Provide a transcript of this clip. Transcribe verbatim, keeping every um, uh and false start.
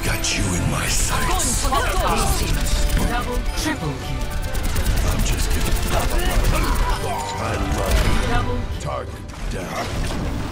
I've got you in my sights. Double, triple kill. I'm just kidding. I love you. Double Target down.